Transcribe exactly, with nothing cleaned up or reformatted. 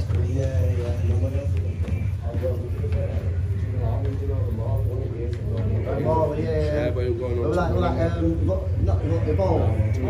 Yeah, yeah. Mall, yeah. Everybody going We're on like, we're like, um, not, not,